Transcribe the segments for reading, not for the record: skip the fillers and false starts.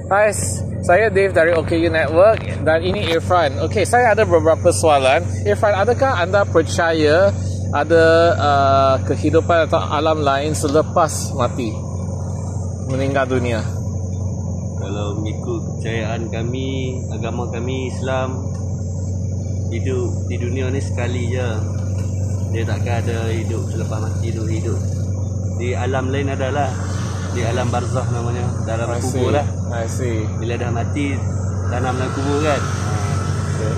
Hai, saya Dave dari OKU Network dan ini Irfan. Okey, saya ada beberapa soalan. Irfan, adakah anda percaya ada kehidupan atau alam lain selepas mati, meninggal dunia? Kalau mengikut kepercayaan kami, agama kami Islam, hidup di dunia ni sekali je. Dia takkan ada hidup selepas mati tu. Hidup di alam lain adalah di alam barzakh namanya, dalam kubur lah. I see. Bila dah mati, tanam dalam kubur kan. Okay.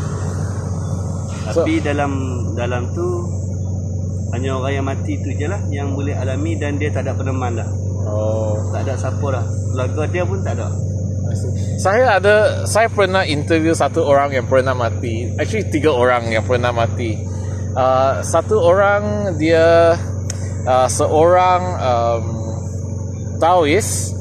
Tapi dalam tu hanya orang yang mati tu je lah yang boleh alami, dan dia tak ada peneman dah. Tak ada siapa dah. Keluarga dia pun tak ada. Saya pernah interview satu orang yang pernah mati. Actually 3 orang yang pernah mati. Satu orang dia seorang Taoist.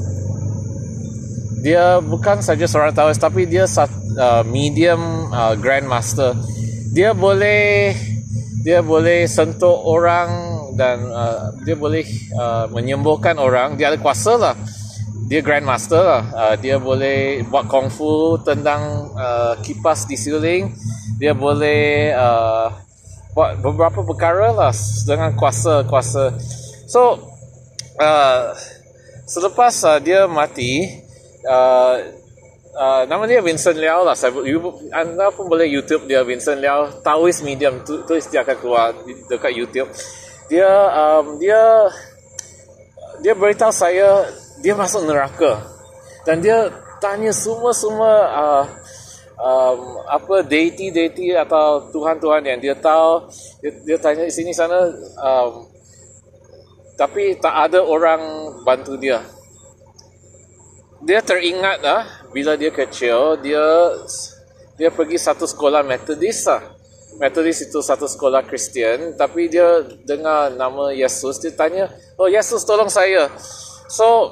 Dia bukan saja seorang Taoist, tapi dia medium grandmaster. Dia boleh sentuh orang dan dia boleh menyembuhkan orang. Dia ada kuasa lah. Dia grandmaster lah. Dia boleh buat kungfu, tendang kipas di ceiling. Dia boleh buat beberapa perkara lah dengan kuasa. So selepas dia mati, nama dia Vincent Liao lah. Anda pun boleh YouTube dia, Vincent Liao, Taoist medium. Tulis dia akan keluar dekat YouTube. Dia beritahu saya dia masuk neraka dan dia tanya semua deity atau tuhan-tuhan yang dia tahu. Dia tanya di sini sana, tapi tak ada orang bantu dia. Dia teringat bila dia kecil, dia pergi satu sekolah Methodist lah. Methodist itu satu sekolah Kristian, tapi dia dengar nama Yesus. Dia tanya, "Oh Yesus, tolong saya." So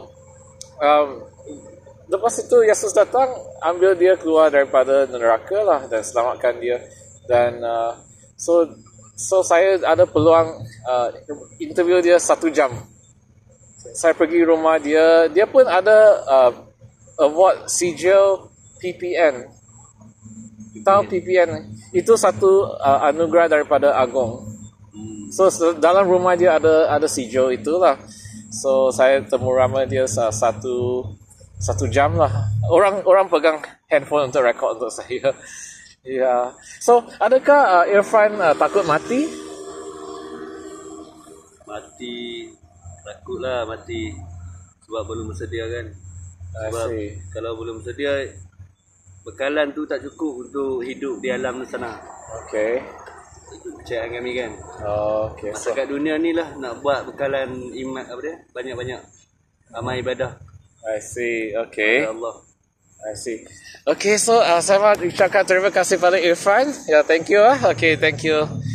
lepas itu Yesus datang, ambil dia keluar daripada neraka lah dan selamatkan dia. Dan so saya ada peluang interview dia 1 jam. Saya pergi rumah dia. Dia pun ada award sijil PPN. Tahu PPN? Itu satu anugerah daripada Agong. So dalam rumah dia ada sijil itulah. So saya temu ramai dia satu jam lah. Orang pegang handphone untuk rekod untuk saya. Ya. So adakah Irfan takut mati? Takutlah mati sebab belum bersedia kan. Sebab kalau belum bersedia, bekalan tu tak cukup untuk hidup di alam sana. Okay. Itu kepercayaan kami kan. Okay. Masa kat dunia ni lah nak buat bekalan iman banyak-banyak amal ibadah. I see. Okay. Allah. I see. Okay, so saya nak ucapkan terima kasih pada Irfan. Ya, thank you. Okay, thank you.